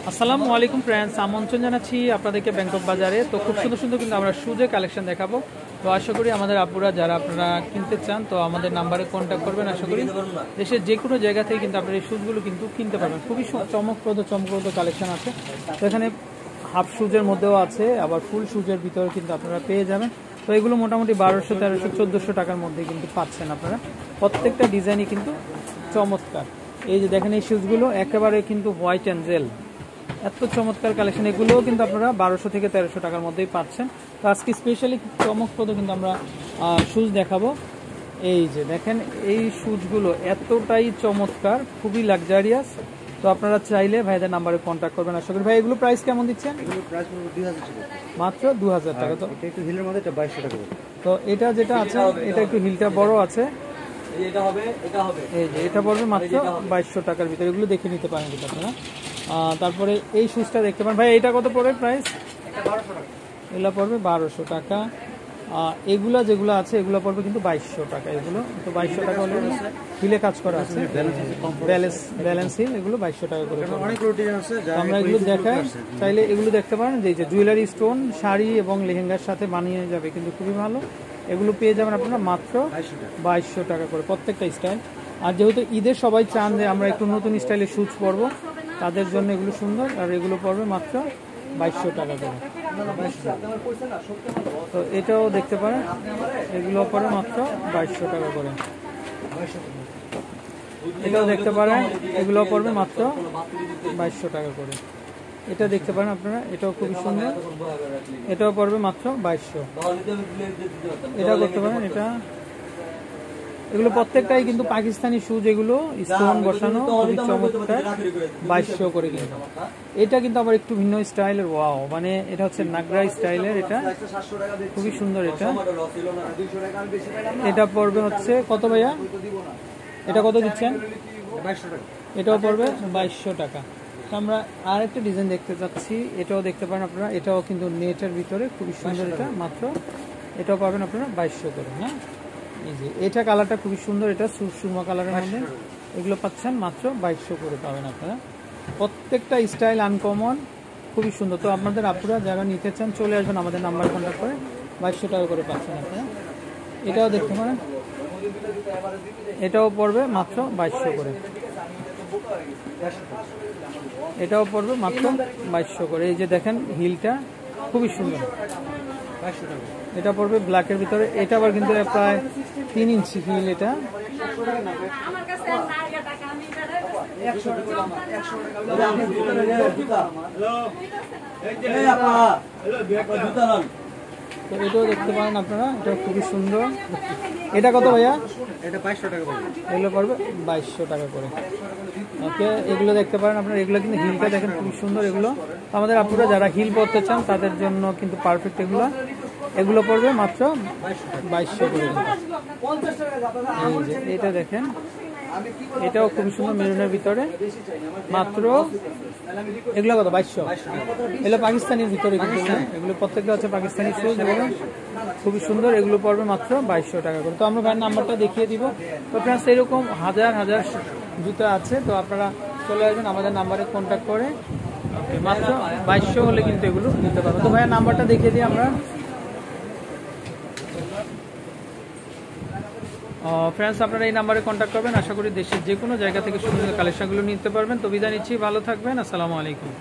আসসালামু আলাইকুম ফ্রেন্ডস, আমন্ত্রণ জানাচ্ছি আপনাদেরকে ব্যাংকক বাজারে। তো খুব সুন্দর সুন্দর কিন্তু আমরা শুজের কালেকশন দেখাবো। তো আশা করি আমাদের আপুরা যারা আপনারা কিনতে চান তো আমাদের নাম্বারে কন্ট্যাক্ট করবেন। আশা করি দেশের যে কোনো জায়গা থেকে কিন্তু আপনারা এই শুজগুলো কিন্তু কিনতে পারবেন। খুবই চমকপ্রদ কালেকশন আছে। তো এখানে হাফ শুজের মধ্যেও আছে, আবার ফুল শুজের ভিতরে কিন্তু আপনারা পেয়ে যাবেন। তো এগুলো মোটামুটি 1200, 1300, 1400 টাকার মধ্যে কিন্তু পাচ্ছেন আপনারা। প্রত্যেকটা ডিজাইনই কিন্তু চমৎকার। এই যে দেখেন এই শুজগুলো একেবারে কিন্তু হোয়াইট অ্যান্ড জেল, এত চমৎকার কালেকশন। এগুলোও কিন্তু আপনারা 1200 থেকে 1300 টাকার মধ্যেই পাচ্ছেন। তো আজকে স্পেশালি চমকপ্রদ কিন্তু আমরা শুজ দেখাবো। এই যে দেখেন এই শুজগুলো এতটাই চমৎকার, খুবই লাক্সারিয়াস। তো আপনারা চাইলে ভাইদের নাম্বারে কন্ট্যাক্ট করবেন। আশা করি ভাই এগুলো প্রাইস কেমন দিচ্ছেন? এগুলো প্রাইস 2000 টাকা, মাত্র 2000 টাকা। তো এটা একটু হিলের মধ্যে, এটা 2200 টাকা। তো এটা যেটা আছে এটা একটু হিলটা বড় আছে, এই যে এটা পড়বে মাত্র 2200 টাকার ভিতরে। এগুলো দেখে নিতে পারেন কিন্তু আপনারা। তারপরে এই শুজটা দেখতে পারেন ভাই, এটা কত পড়বে প্রাইস? এগুলো পড়বে 1200 টাকা। এগুলা যেগুলো আছে এগুলো পড়বে কিন্তু 2200 টাকা। এগুলো তো 2200 টাকা হলে হিলে কাজ করা আছে, ব্যালেন্স হিল, এগুলো 2200 টাকা করে। অনেক ডিজাইন আছে, আমরা এগুলো দেখাই, চাইলে এগুলো দেখতে পারেন। যে জুয়েলারি স্টোন, শাড়ি এবং লেহেঙ্গার সাথে বানিয়ে যাবে কিন্তু খুবই ভালো। এগুলো পেয়ে যাবেন আপনারা মাত্র 2200 টাকা করে প্রত্যেকটা স্টাইল। আর যেহেতু ঈদের সবাই চান যে আমরা একটু নতুন স্টাইলে শুজ পরবো, তাদের জন্য এগুলো সুন্দর। আর এগুলো পড়বে মাত্র 2200 টাকা করে। তো এটাও দেখতে পারেন, এগুলো পড়বে মাত্র 2200 টাকা করে। এটাও দেখতে পারেন, এগুলো পড়বে মাত্র 2200 টাকা করে। এটা দেখতে পারেন আপনারা, এটাও খুবই সুন্দর, এটাও পড়বে মাত্র 2200। এটা করতে পারেন, এটা এগুলো প্রত্যেকটাই কিন্তু পাকিস্তানি শুজ, এগুলো স্টোন বসানো, খুবই চমৎকার, 2200 করে কিন্তু। এটা কিন্তু আবার একটু ভিন্ন স্টাইলের, ওয়াও, মানে এটা হচ্ছে নাগরা স্টাইলের, এটা খুবই সুন্দর। এটা পড়বে হচ্ছে কত ভাইয়া? এটা কত দিচ্ছেন? 2200 টাকা। এটাও পড়বে 2200 টাকা। তো আমরা আর একটা ডিজাইন দেখতে যাচ্ছি, এটাও দেখতে পারেন আপনারা। এটাও কিন্তু নেটের ভিতরে খুবই সুন্দর, এটা মাত্র, এটাও পাবেন আপনারা 2200 করে। হ্যাঁ, এই যে এটা কালারটা খুবই সুন্দর, এটা সুরমা কালারের মধ্যে, এগুলো পাচ্ছেন মাত্র 2200 করে পাবেন আপনারা। প্রত্যেকটা স্টাইল আনকমন, খুবই সুন্দর। তো আপনাদের আপুরা যারা নিতে চান চলে আসবেন আমাদের নাম্বার কন্ট্যাক্ট করে, 2200 টাকা করে পাচ্ছেন আপনারা। এটাও দেখতে পারেন, এটাও পড়বে মাত্র 2200 করে। এটাও পড়বে মাত্র 2200 করে। এই যে দেখেন হিলটা খুবই সুন্দর, 2200 টাকা। এটা পড়বে ব্ল্যাকের ভিতরে। এটা আবার কিন্তু প্রায় 3 ইঞ্চি হিল। এটা তো এটাও দেখতে পারেন আপনারা, এটা খুবই সুন্দর। এটা কত ভাইয়া? এটা 2200 টাকা পড়বে। এগুলো পড়বে 2200 টাকা করে। ওকে, এগুলো দেখতে পারেন আপনারা। এগুলো কিন্তু হিলটা দেখেন খুবই সুন্দর। এগুলো আমাদের আপুরা যারা হিল পরতে চান তাদের জন্য কিন্তু পারফেক্ট। এগুলো পড়বে মাত্র 2200 করে। এটা দেখেন, এটাও খুবই সুন্দর, মেরুনের ভিতরে, মাত্র এগুলো কত? 2200। এগুলো পাকিস্তানির ভিতরে কিন্তু, এগুলো প্রত্যেকটা হচ্ছে পাকিস্তানি শুজ, এগুলো খুবই সুন্দর। এগুলো পড়বে মাত্র 2200 টাকা করে। তো আমরা ভাইয়ের নাম্বারটা দেখিয়ে দিব। তো ফ্রেন্ডস, এরকম হাজার হাজার জুতা আছে, তো আপনারা চলে আসবেন আমাদের নাম্বারে কন্ট্যাক্ট করে। মাত্র 2200 হলে কিন্তু এগুলো নিতে পারবেন। তো ভাইয়ের নাম্বারটা দেখিয়ে দিই আমরা। ফ্রেন্ডস, আপনারা এই নাম্বারে কন্ট্যাক্ট করবেন। আশা করি দেশের যে কোনো জায়গা থেকে সুন্দর কালেকশনগুলো নিতে পারবেন। তো বিদায় নিচ্ছি, ভালো থাকবেন, আসসালামু আলাইকুম।